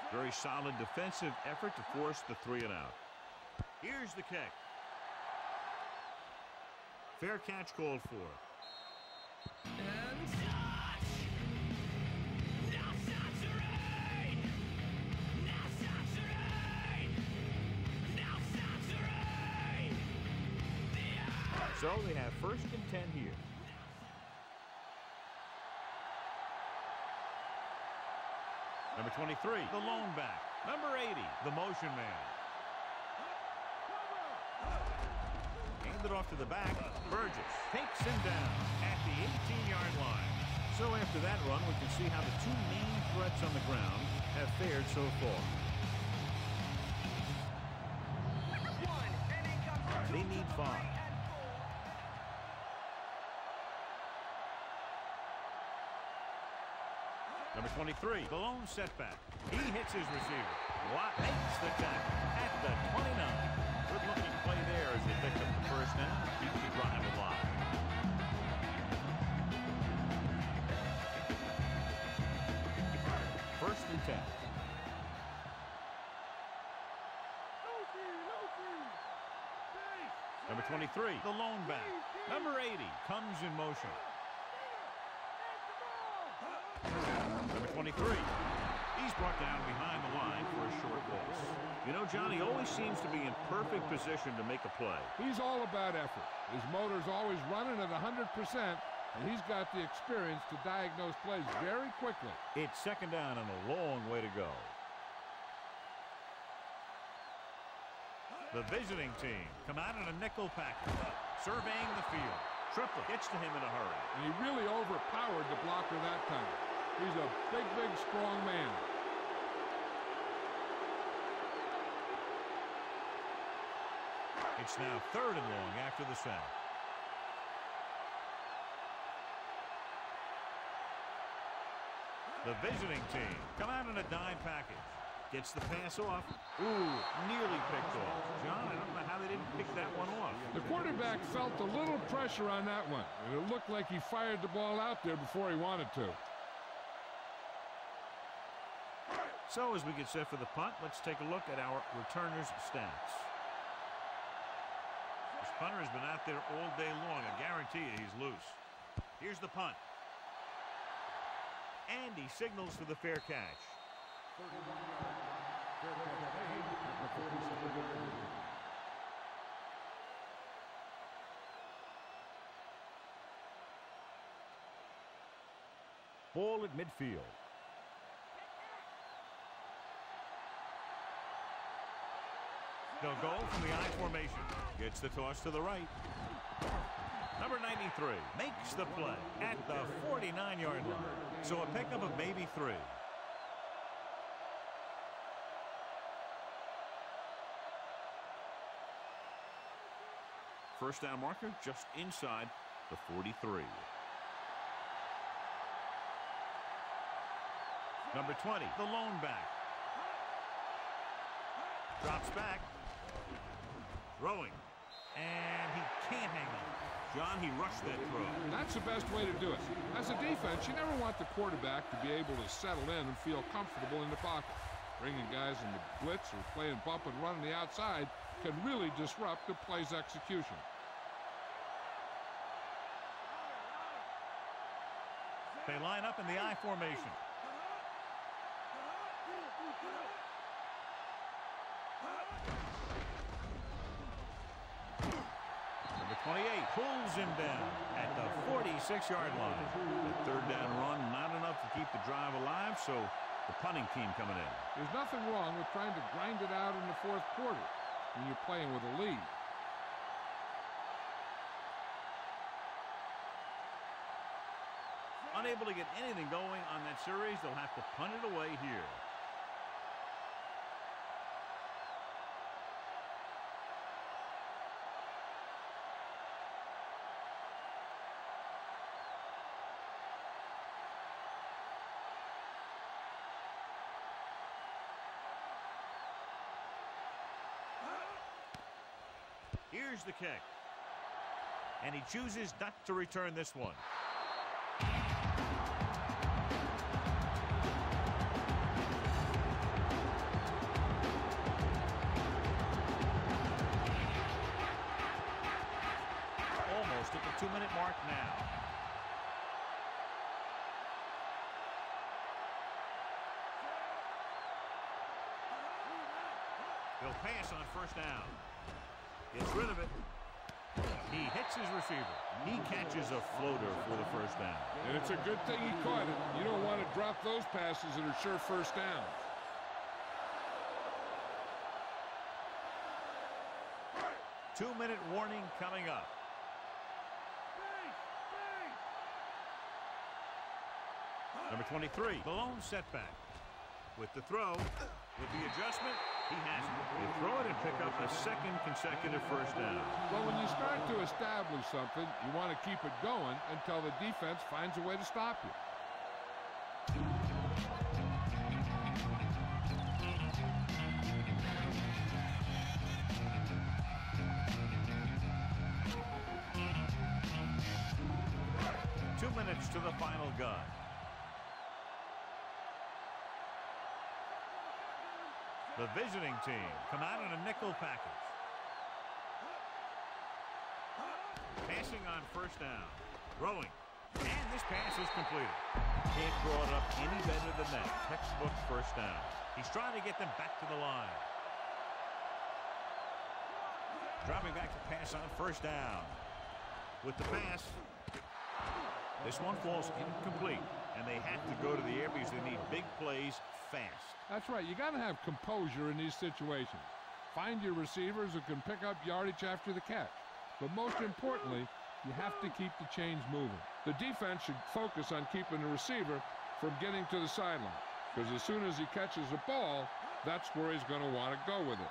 Very solid defensive effort to force the 3-and-out. Here's the kick. Fair catch called for. And touch! Now starts the rain! Now starts the rain! Now starts the rain! So they have 1st and 10 here. Number 23, the lone back. Number 80, the motion man. Hand it off to the back. Burgess takes him down at the 18-yard line. So after that run, we can see how the two main threats on the ground have fared so far. They need 5. Number 23, the lone setback. He hits his receiver. Watt makes the tackle at the 29. Good-looking play there as they pick up the 1st down and keep the drive alive. First and 10. Number 23, the lone back. Number 80 comes in motion. Number 23. He's brought down behind the line for a short loss. You know, John, he always seems to be in perfect position to make a play. He's all about effort. His motor's always running at 100%, and he's got the experience to diagnose plays very quickly. It's 2nd down and a long way to go. The visiting team come out in a nickel package, surveying the field. Triplett gets to him in a hurry. And he really overpowered the blocker that time. He's a big, big, strong man. It's now 3rd and long after the sack. The visiting team come out in a dime package. Gets the pass off. Ooh, nearly picked off. John, I don't know how they didn't pick that one off. The quarterback felt a little pressure on that one. And it looked like he fired the ball out there before he wanted to. So as we get set for the punt, let's take a look at our returners' stats. This punter has been out there all day long. I guarantee you he's loose. Here's the punt. And he signals for the fair catch. Ball at midfield. They'll go from the I formation. Gets the toss to the right. Number 93 makes the play at the 49-yard line. So a pickup of maybe 3. First down marker just inside the 43. Number 20, the lone back. Drops back. Throwing. And he can't hang on. John, he rushed that throw. That's the best way to do it. As a defense, you never want the quarterback to be able to settle in and feel comfortable in the pocket. Bringing guys in the blitz or playing bump and run on the outside can really disrupt the play's execution. They line up in the I formation. Number 28 pulls him down at the 46-yard line. The 3rd down run, not enough to keep the drive alive, so the punting team coming in. There's nothing wrong with trying to grind it out in the 4th quarter when you're playing with a lead. Unable to get anything going on that series, they'll have to punt it away here. Here's the kick. And he chooses not to return this one. 2-minute mark now. He'll pass on first down. Gets rid of it. He hits his receiver. He catches a floater for the first down. And it's a good thing he caught it. You don't want to drop those passes that are sure first downs. Two-minute warning coming up. Number 23, the lone setback. With the throw, with the adjustment, he has it. You throw it and pick up a second consecutive first down. Well, when you start to establish something, you want to keep it going until the defense finds a way to stop you. To the final gun. The visiting team come out in a nickel package. Passing on first down. Throwing. And this pass is completed. Can't draw it up any better than that. Textbook first down. He's trying to get them back to the line. Dropping back to pass on first down. With the pass. This one falls incomplete, and they have to go to the air because they need big plays fast. That's right. You got to have composure in these situations. Find your receivers who can pick up yardage after the catch. But most importantly, you have to keep the chains moving. The defense should focus on keeping the receiver from getting to the sideline, because as soon as he catches the ball, that's where he's going to want to go with it.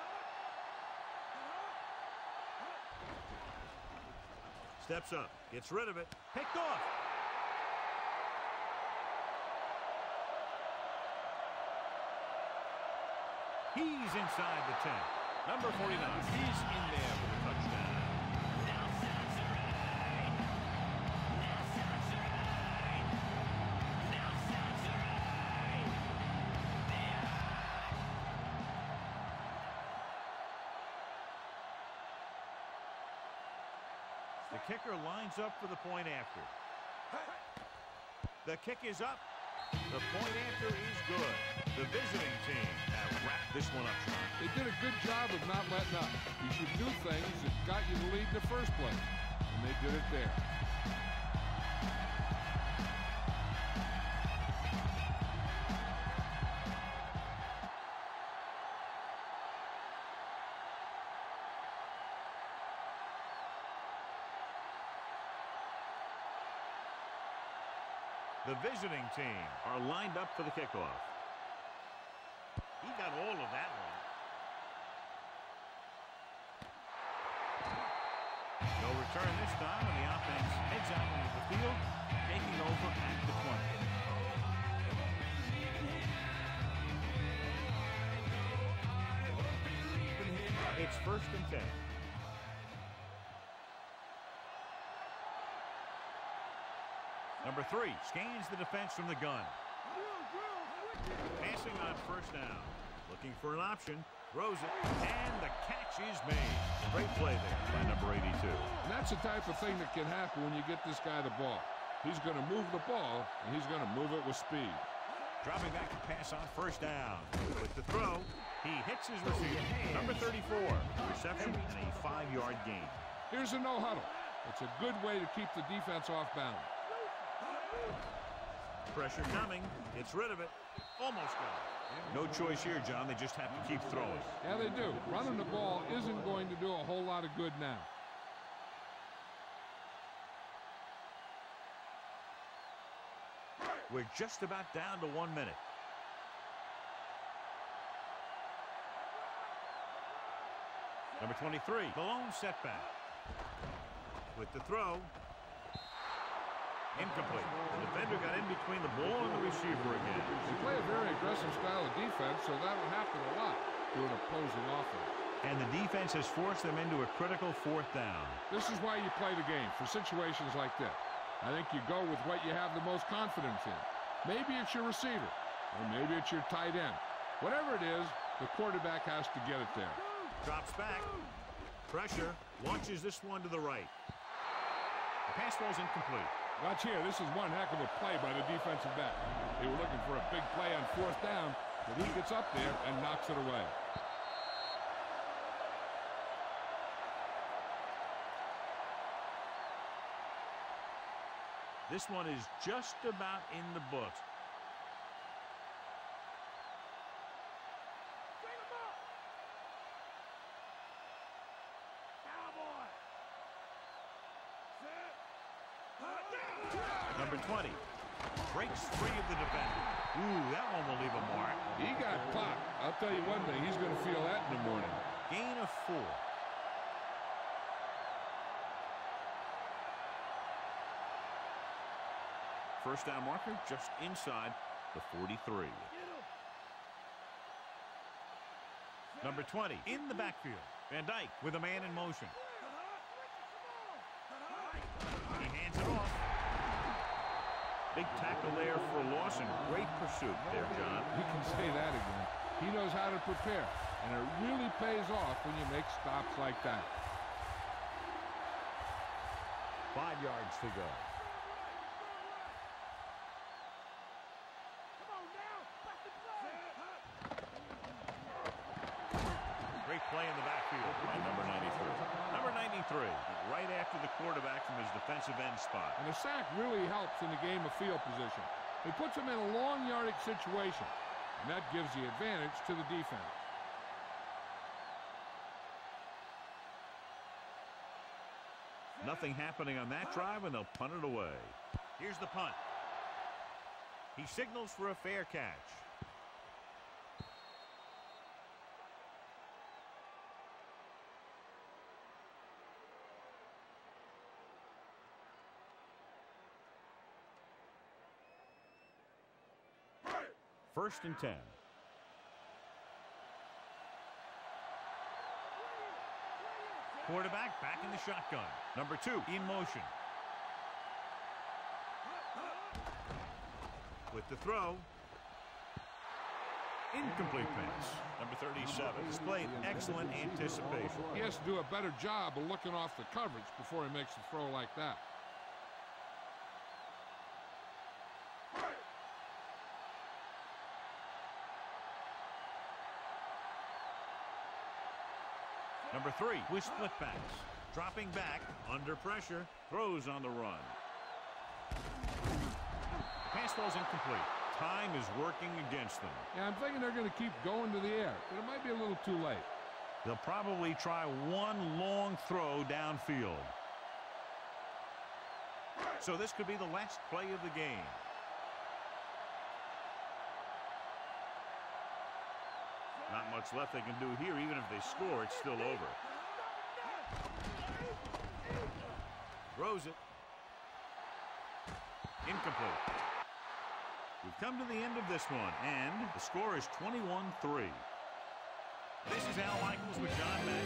Steps up, gets rid of it, picked off. He's inside the 10. Number 49, he's in there for the touchdown. The kicker lines up for the point after. The kick is up. The point after is good. The visiting team have wrapped this one up. They did a good job of not letting up. You should do things that got you the lead in the first place. And they did it there. The visiting team are lined up for the kickoff. He got all of that one. No return this time, and the offense heads out into the field, taking over at the 20. It's 1st and 10. Number 3 scans the defense from the gun. Passing on first down. Looking for an option. Throws it. And the catch is made. Great play there by number 82. And that's the type of thing that can happen when you get this guy the ball. He's going to move the ball, and he's going to move it with speed. Dropping back to pass on first down. With the throw, he hits his receiver. Number 34. Reception and a 5-yard gain. Here's a no-huddle. It's a good way to keep the defense off balance. Pressure coming. Gets rid of it. Almost got it. No choice here, John. They just have to keep throwing. Yeah, they do. Running the ball isn't going to do a whole lot of good now. We're just about down to 1 minute. Number 23, the lone setback. With the throw. Incomplete. The defender got in between the ball and the receiver again. They play a very aggressive style of defense, so that'll happen a lot to an opposing offense. And the defense has forced them into a critical 4th down. This is why you play the game, for situations like this. I think you go with what you have the most confidence in. Maybe it's your receiver, or maybe it's your tight end. Whatever it is, the quarterback has to get it there. Drops back. Pressure. Launches this one to the right. Pass ball's incomplete. Watch here. This is one heck of a play by the defensive back. They were looking for a big play on 4th down, but he gets up there and knocks it away. This one is just about in the books. Number 20 breaks free of the defender. Ooh, that one will leave a mark. He got clocked. I'll tell you one thing, he's going to feel that in the morning. Gain of 4. First down marker just inside the 43. Number 20 in the backfield. Van Dyke with a man in motion. He hands it off. Big tackle there for loss and great pursuit there, John. You can say that again. He knows how to prepare, and it really pays off when you make stops like that. 5 yards to go. Great play in the backfield by number 93. Number 93, right after the quarterback from his defensive end spot. And a sack really helps in the game of field position. It puts him in a long yardage situation, and that gives the advantage to the defense. Nothing happening on that drive, and they'll punt it away. Here's the punt. He signals for a fair catch. First and 10. Quarterback back in the shotgun. Number 2 in motion. With the throw. Incomplete pass. Number 37 displayed excellent anticipation. He has to do a better job of looking off the coverage before he makes a throw like that. Number 3 with split backs. Dropping back under pressure. Throws on the run. Pass ball's incomplete. Time is working against them. Yeah, I'm thinking they're going to keep going to the air, but it might be a little too late. They'll probably try one long throw downfield. So this could be the last play of the game. Not much left they can do here. Even if they score, it's still over. Throws it. Incomplete. We've come to the end of this one, and the score is 21-3. This is Al Michaels with John Madden.